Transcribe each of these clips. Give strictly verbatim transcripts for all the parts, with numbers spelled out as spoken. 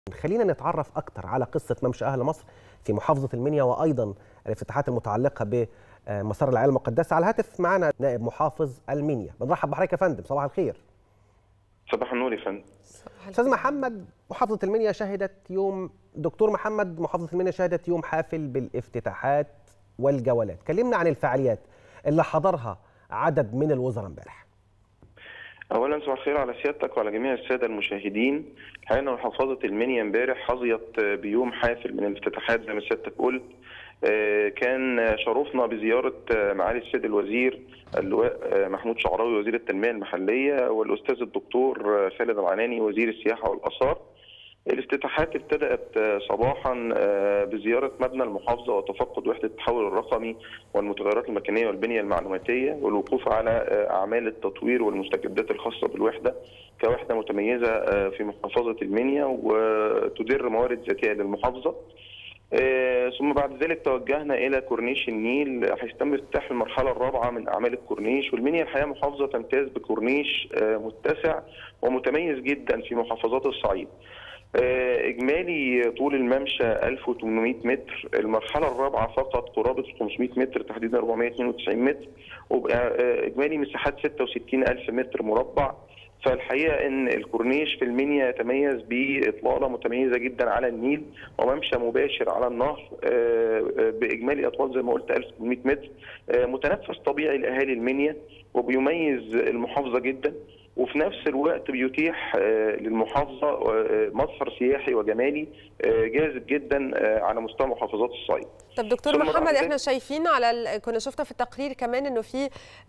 خلينا نتعرف أكتر على قصة ممشى أهل مصر في محافظة المنيا، وأيضا الافتتاحات المتعلقة بمسار العائلة المقدسة. على الهاتف معنا نائب محافظ المنيا. بنرحب بحضرتك يا فندم، صباح الخير. صباح النور يا فندم. أستاذ محمد، محافظة المنيا شهدت يوم دكتور محمد محافظة المنيا شهدت يوم حافل بالافتتاحات والجولات. كلمنا عن الفعاليات اللي حضرها عدد من الوزراء امبارح. اولا صباح الخير على سيادتك وعلى جميع الساده المشاهدين. الحقيقه محافظه المنيا امبارح حظيت بيوم حافل من الافتتاحات زي ما سيادتك قلت. كان شرفنا بزياره معالي السيد الوزير اللواء محمود شعراوي وزير التنميه المحليه، والاستاذ الدكتور خالد العناني وزير السياحه والاثار. الافتتاحات ابتدأت صباحا بزيارة مبنى المحافظة وتفقد وحدة التحول الرقمي والمتغيرات المكانية والبنية المعلوماتية، والوقوف على أعمال التطوير والمستجدات الخاصة بالوحدة كوحدة متميزة في محافظة المنيا وتدر موارد ذاتية للمحافظة. ثم بعد ذلك توجهنا إلى كورنيش النيل حيث تم افتتاح المرحلة الرابعة من أعمال الكورنيش. والمنيا الحقيقة محافظة تمتاز بكورنيش متسع ومتميز جدا في محافظات الصعيد. إجمالي طول الممشى ألف وثمانمائة متر، المرحلة الرابعة فقط قرابة خمسمائة متر تحديدا أربعمائة واثنين وتسعين متر، وإجمالي مساحات ستة وستين ألف متر مربع. فالحقيقة أن الكورنيش في المنيا يتميز بإطلالة متميزة جدا على النيل وممشى مباشر على النهر بإجمالي أطوال زي ما قلت ألف وثمانمائة متر، متنفس طبيعي لأهالي المنيا وبيميز المحافظة جدا، وفي نفس الوقت بيتيح للمحافظة مظهر سياحي وجمالي جاذب جدا على مستوى محافظات الصعيد. طب دكتور محمد، احنا شايفين على ال... كنا شفنا في التقرير كمان انه في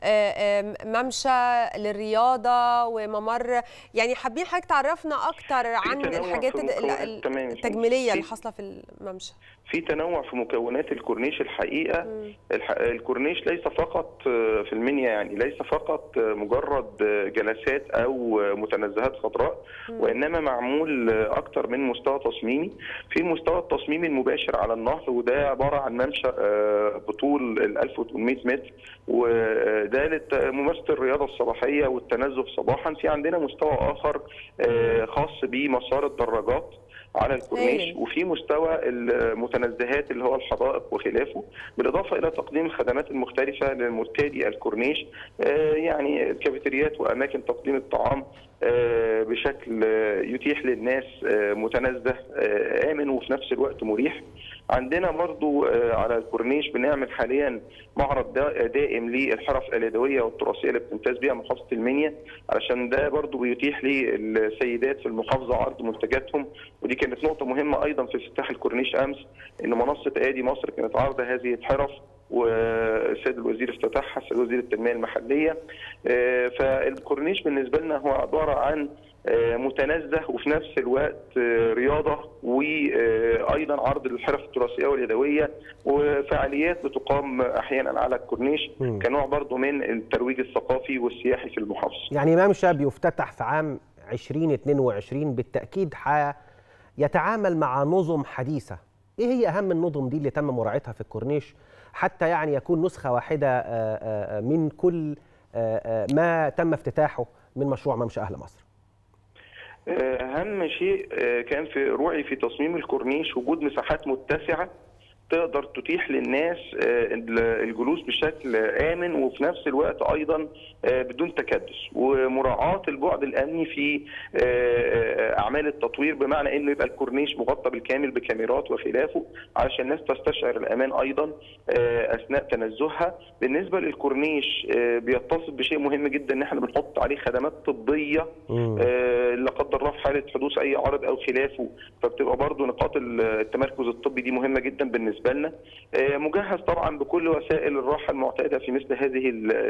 ممشى للرياضه وممر، يعني حابين حضرتك تعرفنا اكتر عن الحاجات التجميليه اللي حاصله في الممشى. في تنوع في مكونات الكورنيش الحقيقه. م. الكورنيش ليس فقط في المنيا، يعني ليس فقط مجرد جلسات او متنزهات خضراء، م. وانما معمول اكتر من مستوى تصميمي. في المستوى التصميمي المباشر على النهر، وده عباره عن ممشى بطول ال ألف وثمانمائة متر، وده لممارسه الرياضه الصباحيه والتنزه صباحا. في عندنا مستوى اخر خاص بمسار الدراجات على الكورنيش، وفي مستوى المتنزهات اللي هو الحدائق وخلافه، بالاضافه الى تقديم الخدمات المختلفه لمرتادي الكورنيش، يعني الكافيتريات واماكن تقديم الطعام بشكل يتيح للناس متنزه امن وفي نفس الوقت مريح. عندنا برضو على الكورنيش بنعمل حاليا معرض دائم للحرف اليدويه والتراثيه اللي بتمتاز بها محافظه المنيا، علشان ده برضو بيتيح للسيدات في المحافظه عرض منتجاتهم. ودي كانت نقطه مهمه ايضا في افتتاح الكورنيش امس، ان منصه ايادي مصر كانت عارضه هذه الحرف والسيد الوزير افتتحها، السيد وزير التنميه المحليه. فالكورنيش بالنسبه لنا هو عباره عن متنزه وفي نفس الوقت رياضه، وايضا عرض للحرف التراثيه واليدويه وفعاليات بتقام احيانا على الكورنيش كنوع برضه من الترويج الثقافي والسياحي في المحافظه. يعني ممشى بيفتتح في عام ألفين واثنين وعشرين بالتاكيد يتعامل مع نظم حديثه. ايه هي اهم النظم دي اللي تم مراعاتها في الكورنيش حتى يعني يكون نسخه واحده من كل ما تم افتتاحه من مشروع ممشى اهل مصر؟ اهم شيء كان في روعي في تصميم الكورنيش وجود مساحات متسعه تقدر تتيح للناس الجلوس بشكل آمن وفي نفس الوقت أيضا بدون تكدس، ومراعاة البعد الأمني في أعمال التطوير، بمعنى أنه يبقى الكورنيش مغطى بالكامل بكاميرات وخلافه علشان الناس تستشعر الأمان أيضا أثناء تنزهها. بالنسبة للكورنيش بيتصف بشيء مهم جدا، أن احنا بنحط عليه خدمات طبية لا قدر الله في حالة حدوث أي عرض أو خلافه، فبتبقى برضه نقاط التمركز الطبي دي مهمة جدا بالنسبة لنا. مجهز طبعا بكل وسائل الراحه المعتاده في مثل هذه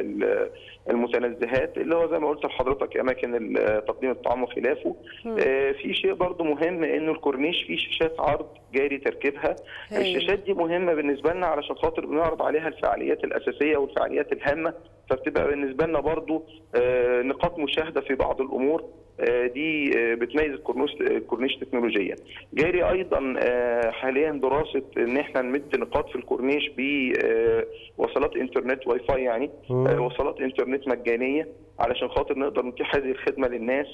المتنزهات، اللي هو زي ما قلت لحضرتك اماكن تقديم الطعام وخلافه. في شيء برضو مهم، انه الكورنيش فيه شاشات عرض جاري تركيبها. الشاشات دي مهمه بالنسبه لنا علشان خاطر بنعرض عليها الفعاليات الاساسيه والفعاليات الهامه، فبتبقى بالنسبه لنا برضو نقاط مشاهده في بعض الامور دي بتميز الكورنيش الكورنيش تكنولوجيا. جاري ايضا حاليا دراسه ان احنا نمد نقاط في الكورنيش بوصلات انترنت واي فاي، يعني وصلات انترنت مجانيه علشان خاطر نقدر نتيح هذه الخدمه للناس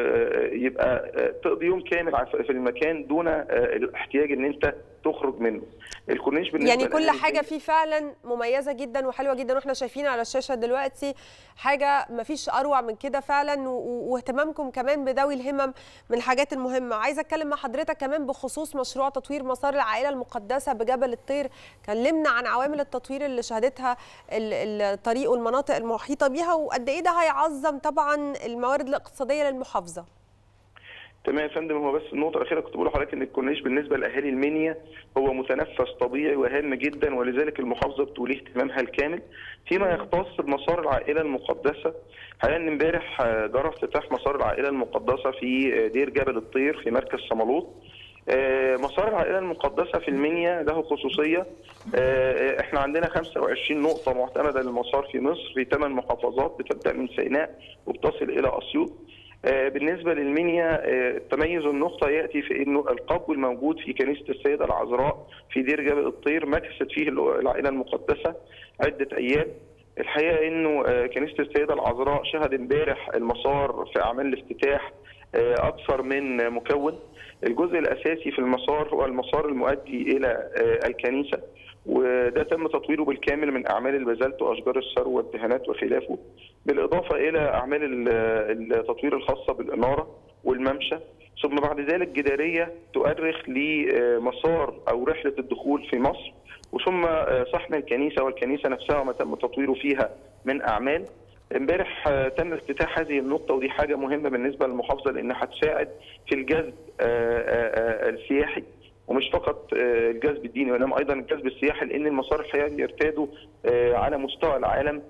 ويبقى تقضي يوم كامل في المكان دون الاحتياج ان انت تخرج منه. الكورنيش بالنسبه يعني كل حاجه فيه فعلا مميزه جدا وحلوه جدا، واحنا شايفين على الشاشه دلوقتي حاجه ما فيش اروع من كده فعلا، واهتمامكم كمان بذوي الهمم من الحاجات المهمه. عايزه اتكلم مع حضرتك كمان بخصوص مشروع تطوير مسار العائله المقدسه بجبل الطير. كلمنا عن عوامل التطوير اللي شهدتها الطريق والمناطق المحيطه بيها، وقد ايه ده هيعظم طبعا الموارد الاقتصاديه للمحافظه. تمام يا فندم. هو بس النقطه الاخيره كنت بقول لحضرتك ان الكورنيش بالنسبه لاهالي المنيا هو متنفس طبيعي وهام جدا، ولذلك المحافظه بتوليه اهتمامها الكامل. فيما يختص بمسار العائله المقدسه، حاليا امبارح جرى افتتاح مسار العائله المقدسه في دير جبل الطير في مركز صمالوط. مسار العائله المقدسه في المنيا له خصوصيه، احنا عندنا خمسة وعشرين نقطه معتمده للمسار في مصر في ثمان محافظات بتبدا من سيناء وبتصل الى اسيوط. بالنسبه للمنيا تميز النقطه ياتي في انه القبو الموجود في كنيسه السيده العذراء في دير جبل الطير مكثت فيه العائله المقدسه عده ايام. الحقيقه انه كنيسه السيده العذراء شهد امبارح المسار في اعمال الافتتاح اكثر من مكون. الجزء الاساسي في المسار هو المسار المؤدي الى الكنيسه، وده تم تطويره بالكامل من اعمال البازلت واشجار السرو والدهانات وخلافه، بالاضافه الى اعمال التطوير الخاصه بالاناره والممشى، ثم بعد ذلك جداريه تؤرخ لمسار او رحله الدخول في مصر، وثم صحن الكنيسه والكنيسه نفسها وما تم تطويره فيها من اعمال. امبارح تم افتتاح هذه النقطه، ودي حاجه مهمه بالنسبه للمحافظه لانها هتساعد في الجذب السياحي، ومش فقط الجذب الديني وانما ايضا الجذب السياحي، لان المسار الحقيقي بيرتاده على مستوى العالم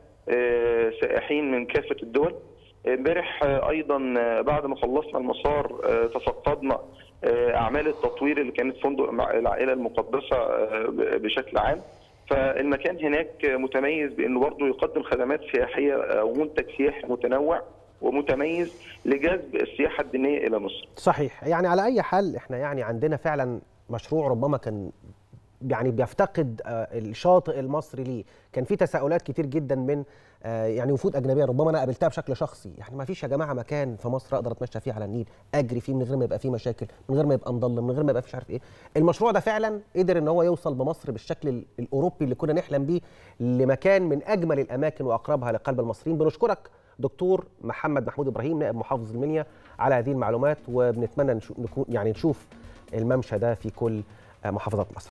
سائحين من كافه الدول. امبارح ايضا بعد ما خلصنا المسار تفقدنا اعمال التطوير اللي كانت فندق العائله المقدسه بشكل عام، فالمكان هناك متميز بانه برضه يقدم خدمات سياحيه او منتج سياحي متنوع ومتميز لجذب السياحه الدينيه الى مصر. صحيح. يعني على اي حال احنا يعني عندنا فعلا مشروع ربما كان يعني بيفتقد الشاطئ المصري ليه. كان في تساؤلات كتير جدا من يعني وفود اجنبيه ربما انا قابلتها بشكل شخصي، يعني ما فيش يا جماعه مكان في مصر اقدر اتمشى فيه على النيل، اجري فيه من غير ما يبقى فيه مشاكل، من غير ما يبقى مضلم، من غير ما يبقى مش عارف ايه. المشروع ده فعلا قدر ان هو يوصل بمصر بالشكل الاوروبي اللي كنا نحلم بيه لمكان من اجمل الاماكن واقربها لقلب المصريين. بنشكرك دكتور محمد محمود ابراهيم نائب محافظ المنيا على هذه المعلومات، وبنتمنى نكون يعني نشوف الممشى ده في كل محافظات مصر.